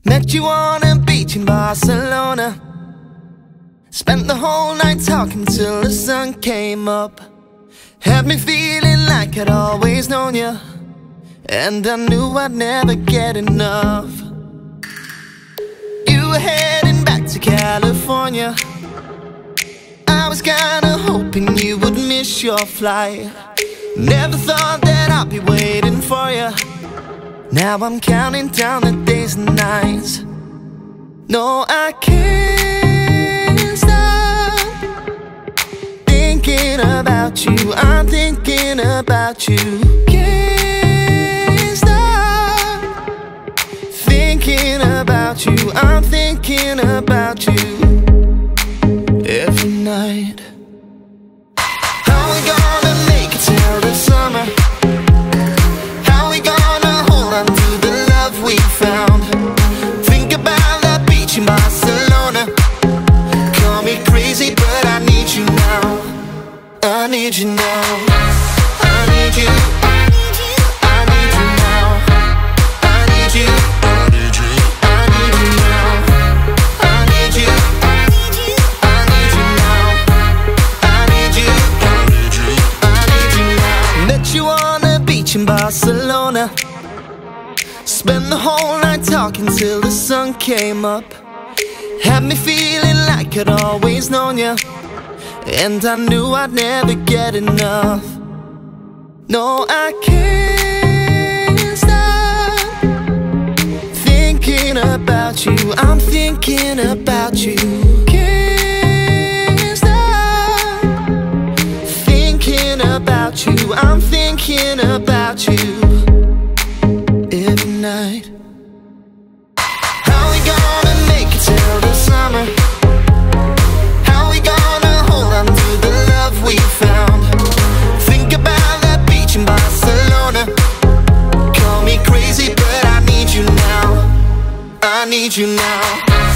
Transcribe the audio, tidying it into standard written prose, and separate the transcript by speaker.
Speaker 1: Met you on a beach in Barcelona. Spent the whole night talking till the sun came up. Had me feeling like I'd always known you, and I knew I'd never get enough. You were heading back to California. I was kinda hoping you would miss your flight. Never thought that I'd be waiting for you. Now I'm counting down the days and nights. No, I can't stop thinking about you. I'm thinking about you. Can't stop thinking about you. I'm thinking about you every night. How we gonna make it till the summer? How we gonna hold on to the love we found? Think about that beach in Barcelona. Call me crazy, but I need you now. I need you now. I need you. I need you. I need you now. I need you. I need you. I need you now. I need you. I need you. I need you now. I need you. I need you. I need you now. Met you on a beach in Barcelona. Spent the whole night talking till the sun came up. Had me feeling like I'd always known you, and I knew I'd never get enough. No, I can't stop thinking about you. I'm thinking about you. Can't stop thinking about you. I'm thinking about you every night. How we gonna make it till the summer? How we gonna hold on to the love we found? Think about that beach in Barcelona. Call me crazy, but I need you now. I need you now.